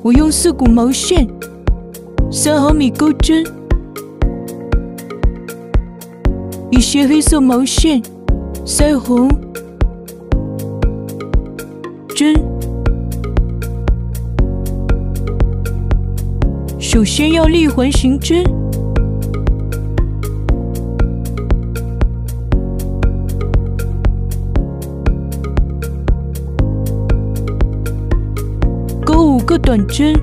我用4股毛线，3毫米钩针，一些黑色毛线，腮红针。首先要立环形针，钩5个短针，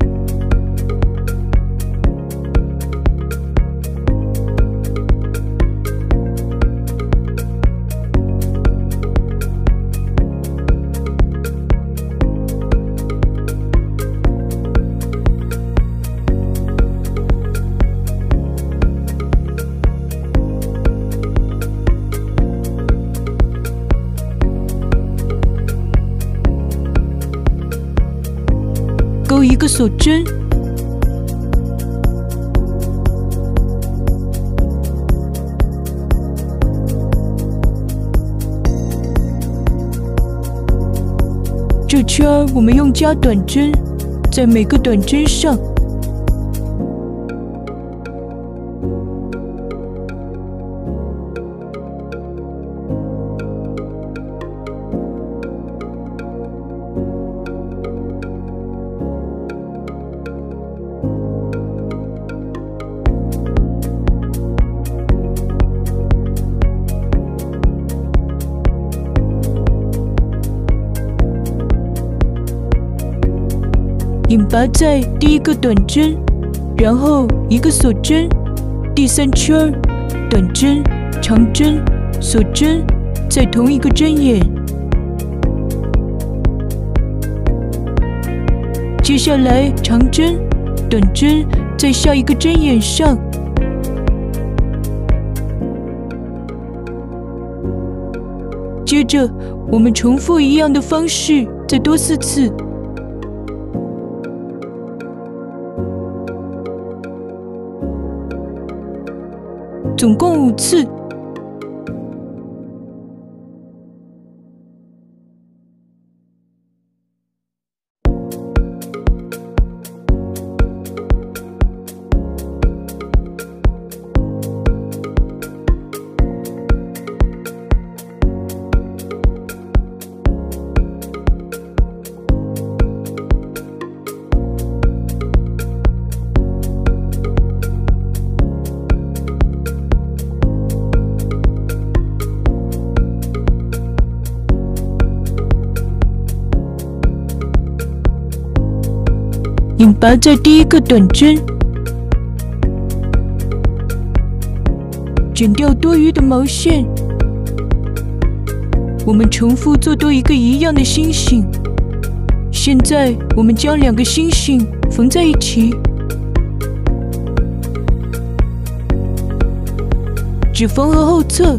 钩1个锁针，这圈我们用加短针，在每个短针上引拔在第1个短针，然后1个锁针，第3圈短针、长针、锁针在同一个针眼。接下来长针、短针在下一个针眼上。接着我们重复一样的方式，再多4次。总共5次。引拔在第1个短针，剪掉多余的毛线。我们重复做多1个一样的星星。现在我们将2个星星缝在一起，只缝合后侧。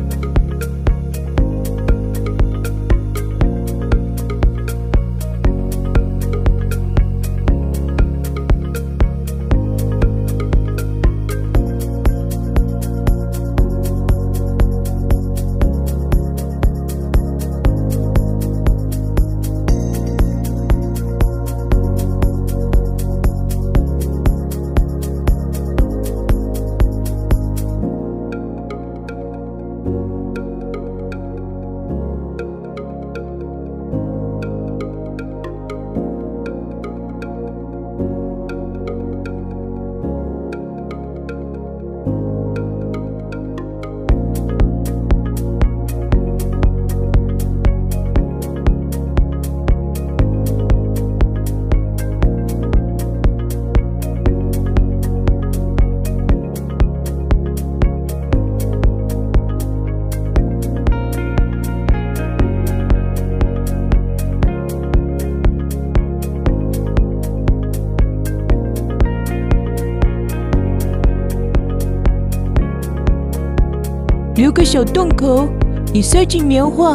留个小洞口，以塞进棉花。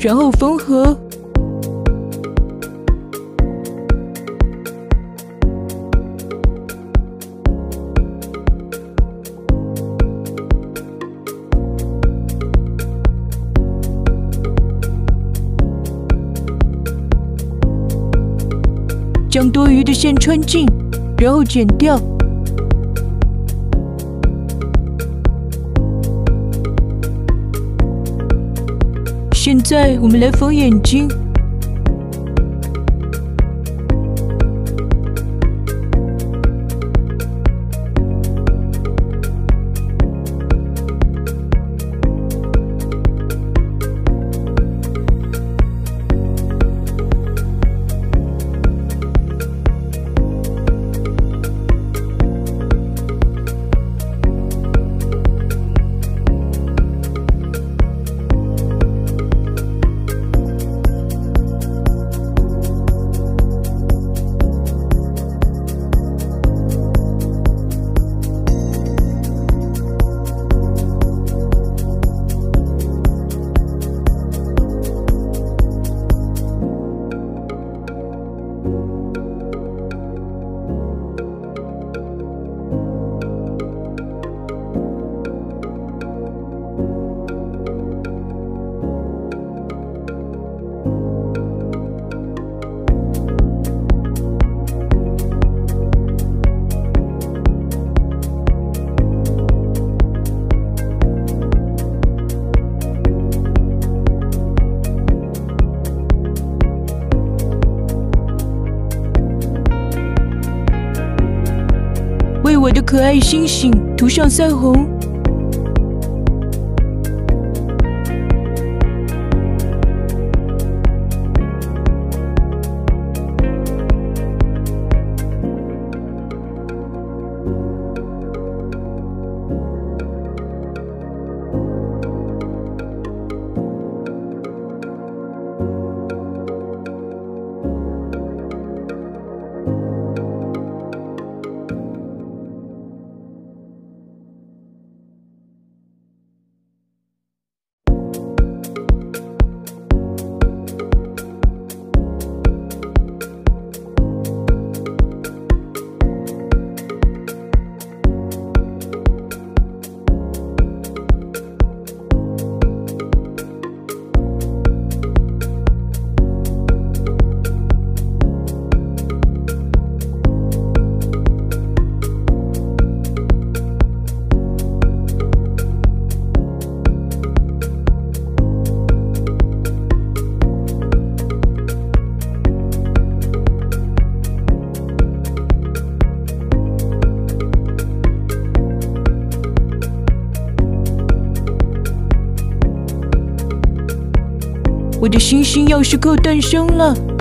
然后缝合。将多余的线穿进，然后剪掉。现在我们来缝眼睛。为我的可爱星星涂上腮红。我的星星钥匙扣诞生了。